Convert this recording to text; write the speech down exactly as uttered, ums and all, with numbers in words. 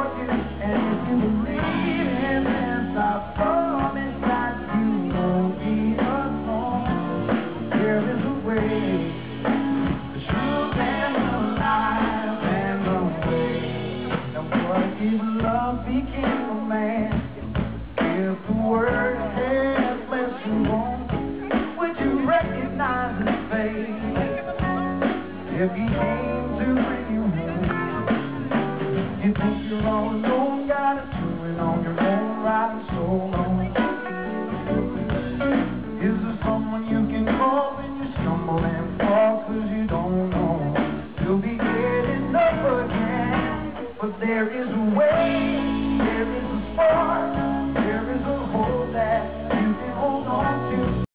you. And if you believe in this, I promise that you won't be alone. There is a way, the truth and the life and the way. And what if love became a man? If the word had blessed you home, would you recognize his face? If he came to bring you home, you think you're all alone, gotta do it on your own, riding so long. Is there someone you can call when you stumble and fall, cause you don't know? You'll be getting up again, but there is a way.